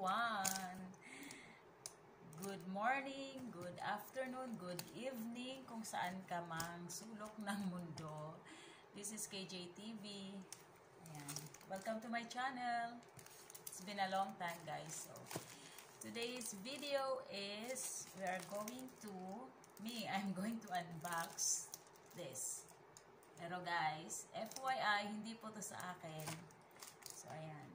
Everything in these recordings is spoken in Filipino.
everyone! Good morning, good afternoon, good evening kung saan ka mang sulok ng mundo. This is KJ TV. Ayan. Welcome to my channel. It's been a long time, guys. So, today's video is I'm going to unbox this. Pero guys, FYI, hindi po to sa akin. So, ayan.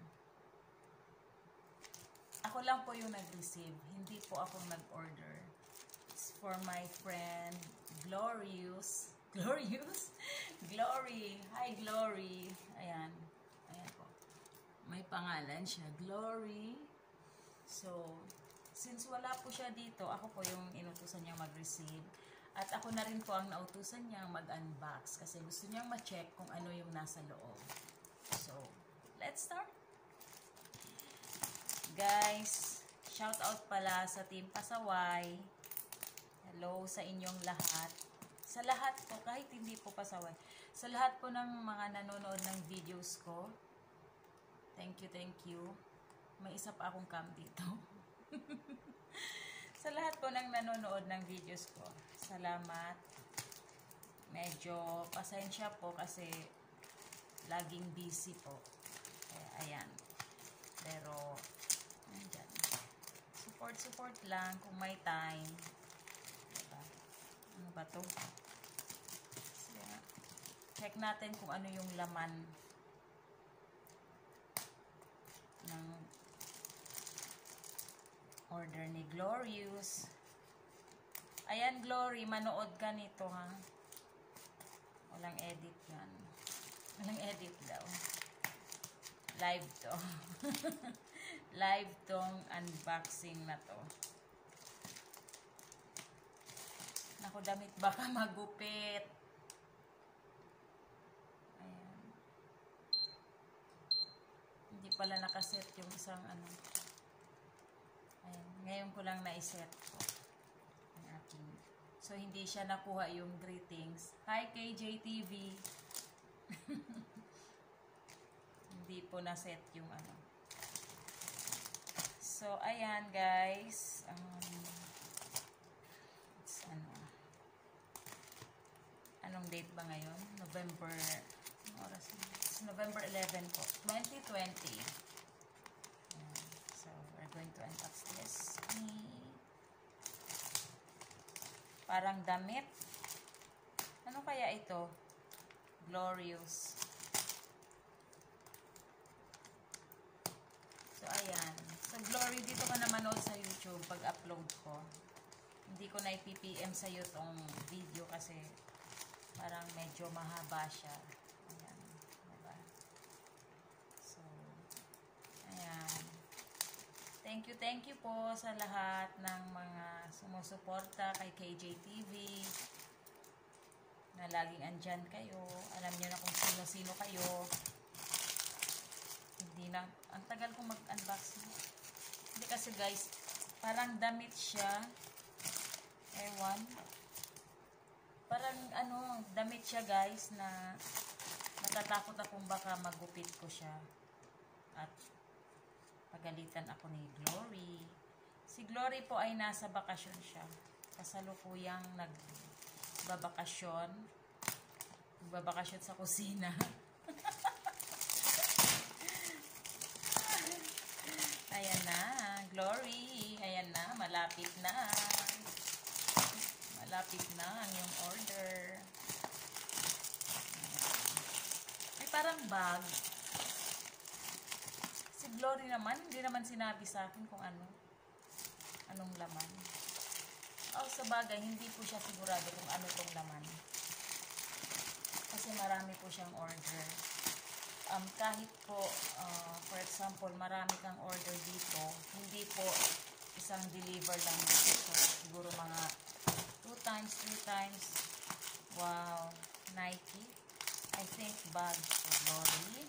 Ako lang po yung nag-receive. Hindi po ako nag-order. It's for my friend, Glorious. Glorious? Glory. Hi, Glory. Ayan. Ayan po. May pangalan siya. Glory. So, since wala po siya dito, ako po yung inutusan niyang mag-receive. At ako na rin po ang nautusan niyang mag-unbox. Kasi gusto niyang ma-check kung ano yung nasa loob. So, let's start. Guys, shout out pala sa Team Pasaway. Hello sa inyong lahat. Sa lahat po, kahit hindi po Pasaway. Sa lahat po ng mga nanonood ng videos ko. Thank you, thank you. May isa pa akong cam dito. Sa lahat po ng nanonood ng videos ko. Salamat. Medyo pasensya po kasi laging busy po. Ayan. Pero andyan. Support lang kung may time. Diba? Ano ba to? So, check natin kung ano yung laman ng order ni Glorious. Ayan, Glory, manood ka nito, ha? Walang edit yan. Walang edit daw. Live to. Live tong unboxing na to. Naku, damit baka magupit. Ayan. Hindi pala nakaset yung isang ano. Ayan. Ngayon ko lang na-set ko. So, hindi siya nakuha yung greetings. Hi, KJTV. Hindi po na-set yung ano. So, ayan guys. It's ano. Anong date ba ngayon? November. Oras na. It's November 11 po. 2020. Ayan. So, we're going to unbox this. Parang damit. Ano kaya ito? Glorious. So, ayan. So, Glory, dito ka na manood sa YouTube pag-upload ko. Hindi ko na ipipm sa'yo tong video kasi parang medyo mahaba siya. Ayan. Diba? So, ayan. Thank you po sa lahat ng mga sumusuporta kay KJTV. Na laging andyan kayo. Alam niyo na kung sino-sino kayo. Hindi na. Ang tagal kong mag-unboxing. Hindi kasi guys, parang damit siya. Ewan. Parang ano, damit siya guys na natatakot akong baka magupit ko siya. At pagalitan ako ni Glory. Si Glory po ay nasa bakasyon siya. Kasalukuyang nagbabakasyon. Nagbabakasyon sa kusina. Ayan na, Glory. Ayan na, malapit na. Malapit na ang yung order. May parang bag. Si Glory naman, hindi naman sinabi sa akin kung anong laman. Oh, sa bagay, hindi po siya sigurado kung ano tong laman. Kasi marami po siyang order. Kahit po, for example, marami kang order dito, hindi po isang deliver lang dito. Siguro mga 2 times, 3 times. Wow. Nike. I think bag for Glory.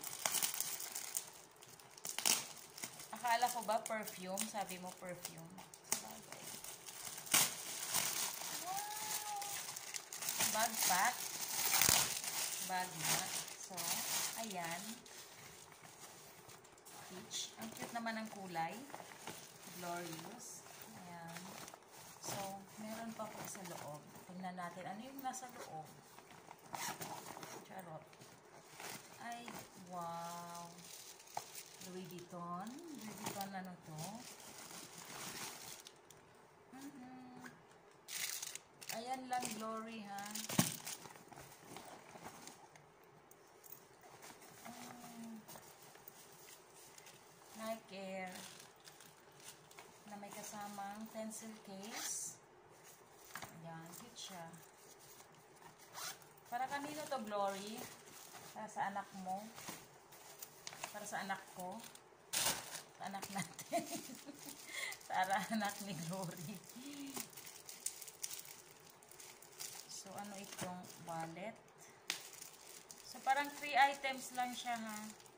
Akala ko ba perfume? Sabi mo perfume. Sabagay. Wow. Bag pack. Bag na. So, ayan. Peach. Ang cute naman ang kulay. Glorious. Ayan. So, meron pa po sa loob. Tingnan natin. Ano yung nasa loob? Charot. Ay, wow. Louis Vuitton. Louis Vuitton ano to? Ayan lang, Glory, ha? Nike Air na may kasamang pencil case. Ayan, cute siya. Para kanino to, Glory? Para sa anak mo? Para sa anak ko? Sa anak natin. Para anak ni Glory. So, ano itong wallet? So, parang 3 items lang siya, ha?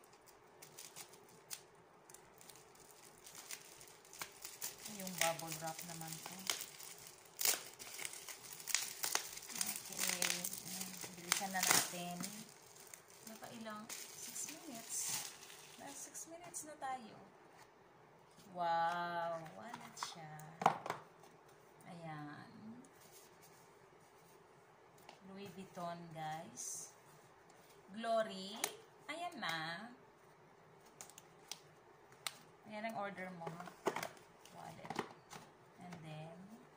Yung bubble wrap naman ko. Okay. Bilisan na natin. Nakailang 6 minutes. 6 minutes na tayo. Wow! Wallet siya. Ayan. Louis Vuitton, guys. Glory. Ayan na. Ayan ang order mo. Wallet. And then,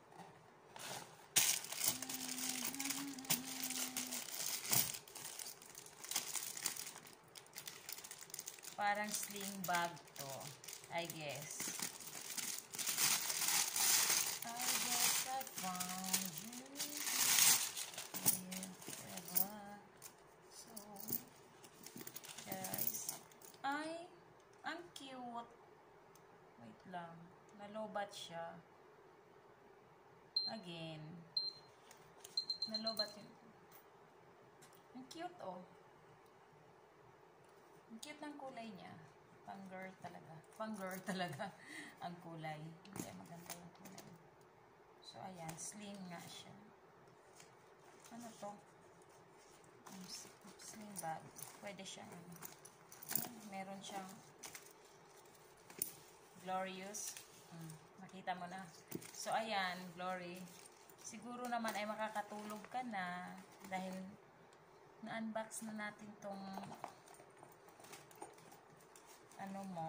parang sling bag to, I guess. I found you. So, guys, ang cute. Wait lang. Nalobat siya. Again. Nalobat yun. Ang cute, oh. Ang cute ng kulay niya. Pang-girl talaga. Pang-girl talaga ang kulay. Hindi, maganda yung kulay. So, ayan. Sling nga siya. Ano to? Sling bag. Pwede siyang, meron siyang Glorious. Nakita mo na. So, ayan, Glory. Siguro naman ay makakatulog ka na dahil na-unbox na natin tong ano mo.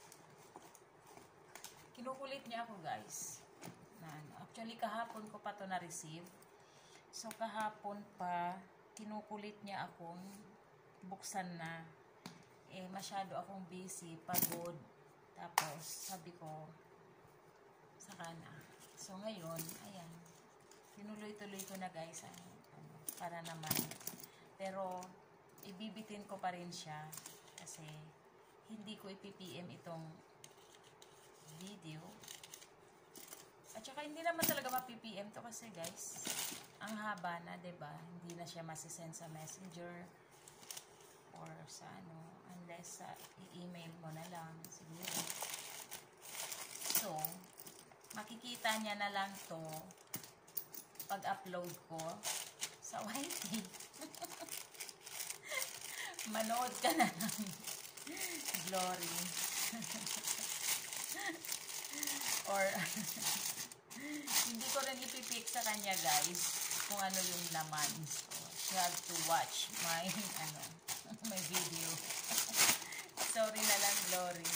Kinukulit niya ako, guys. Actually, kahapon ko pa to na-receive. So, kahapon pa, kinukulit niya akong buksan na. Masyado akong busy, pagod. Tapos, sabi ko, saka na. So, ngayon, ayan. Tinuloy-tuloy ko na, guys. Para naman. Pero, ibibitin ko pa rin siya. Kasi, hindi ko ipipm itong video. At saka, hindi naman talaga mapipm to kasi, guys, ang haba na, diba? Hindi na siya masisend sa messenger or sa unless i-email mo na lang siguro. So, makikita niya na lang to pag-upload ko sa YT. Manood ka na lang. Glory. Or hindi ko rin ipipick sa kanya, guys, kung ano yung laman. So, you have to watch my my video. Sorry na lang, Glory.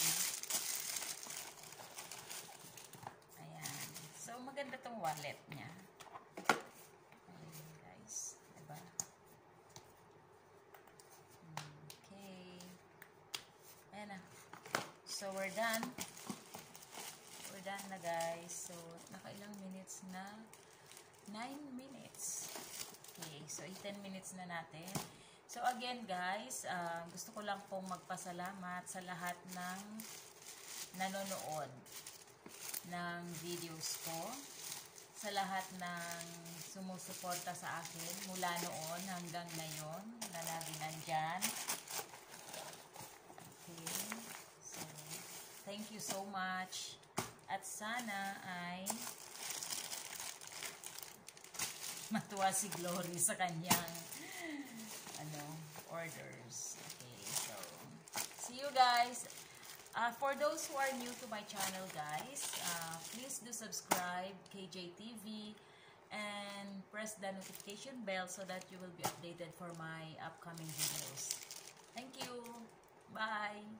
Ayan. So, maganda tong wallet niya. Ayan, guys. Diba? Okay. Ayan na. So, we're done. We're done na, guys. So, nakailang minutes na? 9 minutes. Okay. So, 10 minutes na natin. So, again, guys, gusto ko lang pong magpasalamat sa lahat ng nanonood ng videos ko. Sa lahat ng sumusuporta sa akin mula noon hanggang ngayon na lagi nandyan. Okay. So, thank you so much. At sana ay matuwa si Glory sa kanyang orders. Okay, so see you guys For those who are new to my channel, guys, please do subscribe KJTV and press the notification bell so that you will be updated for my upcoming videos. Thank you. Bye.